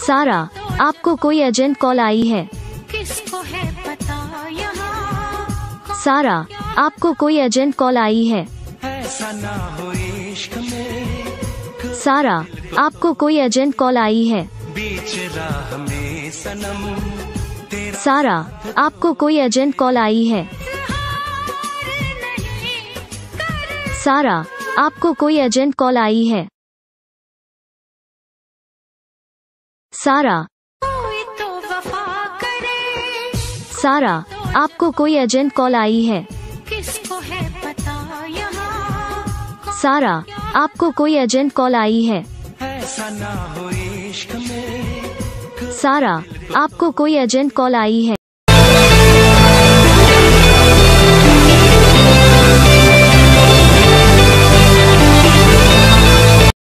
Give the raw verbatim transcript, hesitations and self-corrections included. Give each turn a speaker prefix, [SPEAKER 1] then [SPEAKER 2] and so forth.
[SPEAKER 1] सारा, आपको कोई एजेंट कॉल आई है।
[SPEAKER 2] किसको है पता यहाँ।
[SPEAKER 1] सारा, आपको कोई एजेंट कॉल आई है।
[SPEAKER 3] ऐसा ना हो इश्क में।
[SPEAKER 1] सारा, आपको कोई एजेंट कॉल आई है।
[SPEAKER 3] बीच राह में सनम तेरा
[SPEAKER 1] सारा, आपको कोई एजेंट कॉल आई है। सारा, आपको कोई एजेंट कॉल आई है। सारा,
[SPEAKER 2] कोई तो वफा करे।
[SPEAKER 1] सारा, आपको कोई एजेंट कॉल आई है।
[SPEAKER 2] किसको है पता यहाँ।
[SPEAKER 1] सारा, आपको कोई एजेंट कॉल आई है।
[SPEAKER 3] ऐसा ना हो इश्क में।
[SPEAKER 1] सारा, आपको कोई एजेंट कॉल आई है।